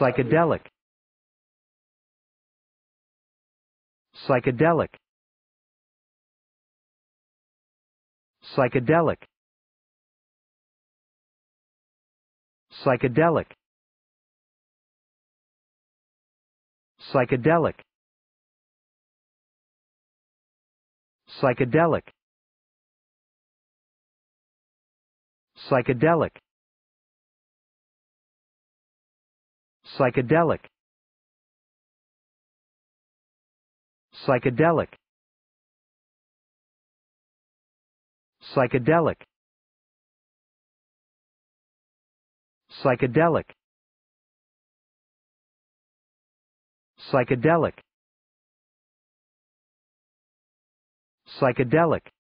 psychedelic, psychedelic, psychedelic, psychedelic, psychedelic, psychedelic, psychedelic, psychedelic, psychedelic, psychedelic, psychedelic, psychedelic, psychedelic,